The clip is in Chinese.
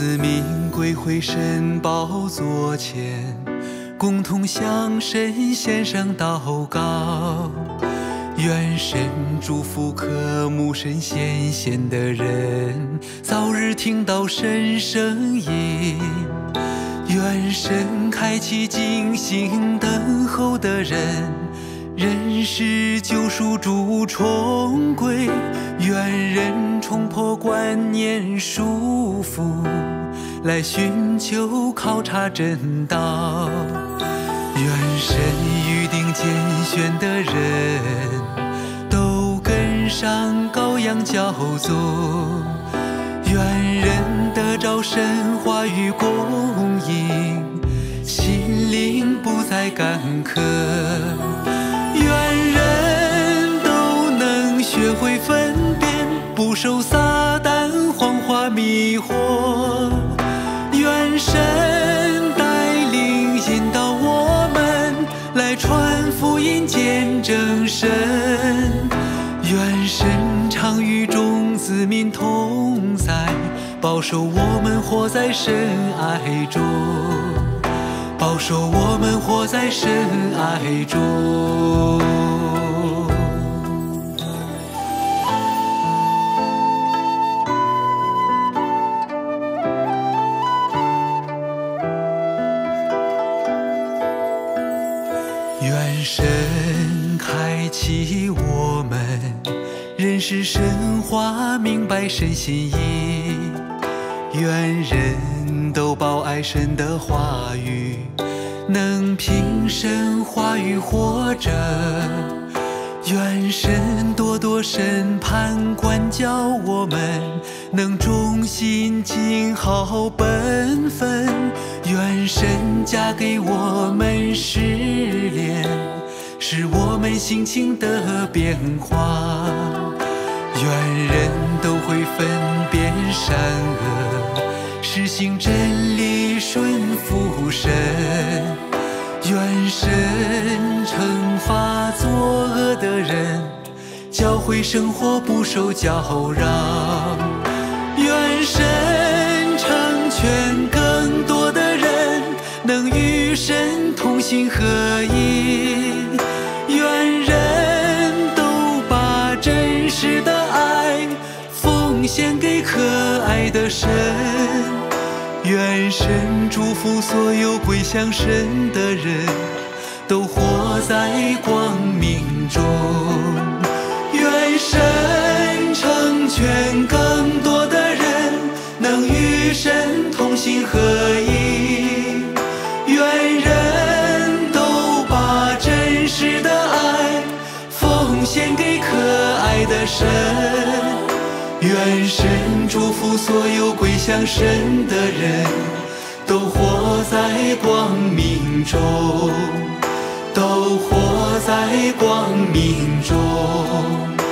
子民归回神宝座前，共同向神献上祷告。愿神祝福渴慕神显现的人，早日听到神声音。愿神开启静心等候的人，认识救赎主重归。愿人冲破观念束缚，来寻求考察真道。愿神预定拣选的人，都跟上羔羊教宗。愿人得着神话语供应，心灵不再干渴。愿人都能学会分辨，不受撒旦谎话迷惑。愿神带领引导我们，来传福音见证神。愿神常与众子民同在，保守我们活在神爱中，保守我们活在神爱中。愿神开启我们，认识神话，明白神心意。愿人都饱爱神的话语，能凭神话语活着。愿神多多审判管教我们，能忠心尽好本分。愿神加给我们试炼，使我们性情的变化。愿人都会分辨善恶，实行真理，顺服神。愿神惩罚作恶的人，教会生活不受搅扰。愿神成全更多的人，能与神同心合一。愿人都把真实的爱奉献给可爱的神。愿神祝福所有归向神的人，都活在光明中。愿神成全更多的人，能与神同心合一。愿人都把真实的爱奉献给可爱的神。愿神祝福所有归向神的人，都活在光明中，都活在光明中。